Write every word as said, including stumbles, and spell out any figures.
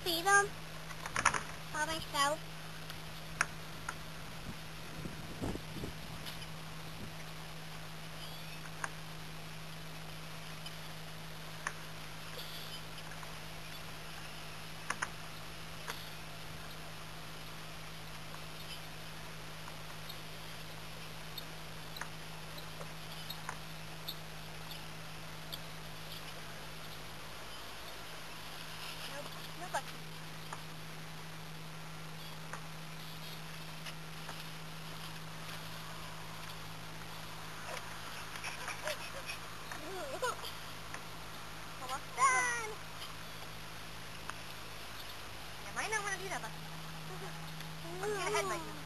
see them? By myself. No, no Bucky. Almost done. You might not want to do that, Bucky. Your head might move.